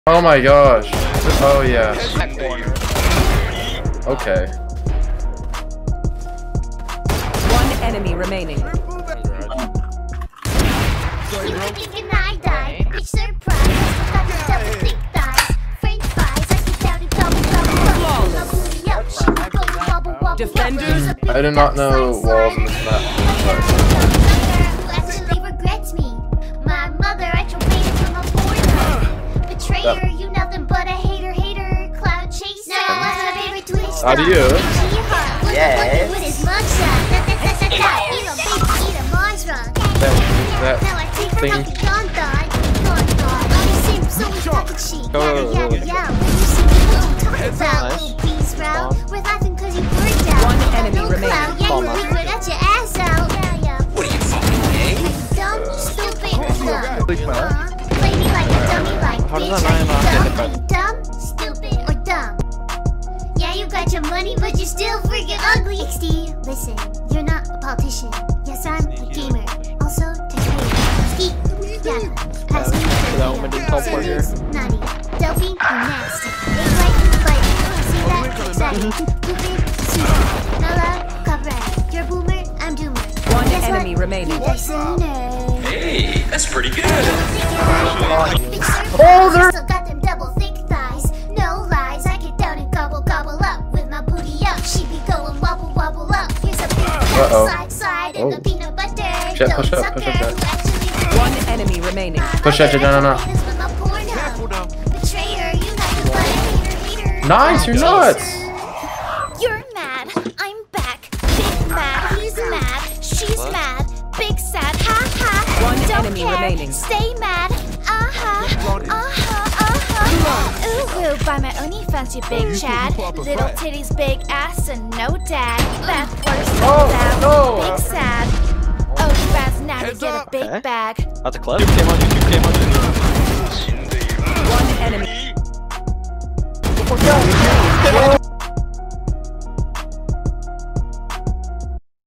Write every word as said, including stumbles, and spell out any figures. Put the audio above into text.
Oh my gosh. Oh yeah. Okay. One enemy remaining. Defenders. I did not know walls in this map. Betrayer, you nothing but a hater, hater, cloud chaser. How do you? Yeah. That, that thing. One enemy remaining. What are you fucking gay? Dumb, stupid, dumb. Play me like a dummy, like bitch. Are you dumb, stupid, or dumb? Yeah, you got your money, but you're still freaking ugly. X D, listen, you're not a politician. Yes, I'm a gamer. Also, Ski, yeah, pass me the serious, naughty. Delphine, you're nasty. Big white, bite. See that? Exciting. Stupid, super. Nala, copyright. You're a boomer, I'm doomer. One enemy remaining. Hey, that's pretty good. Oh, they're still got them double thick thighs. No lies, I get down and gobble gobble up with my booty up. She be going wobble wobble up. Here's a big side side and the peanut butter. Jet, push up, push up, Jet. One enemy remaining. Push that, Jet, no, no, no. Nice, you're nuts. You're mad. I'm back. Big mad. He's mad. She's mad. Big sad. Ha ha. One Don't enemy care. remaining. Stay mad. Uh huh. Uh huh. Uh huh. Ooh woo. Buy my OnlyFans, you big Chad. Little titties, big ass, and no dad. Bad worse Oh, down. no. Big sad. Oh, you fast now to get a big Okay. bag. That's a clip. You came on YouTube, came on YouTube. One enemy. Oh,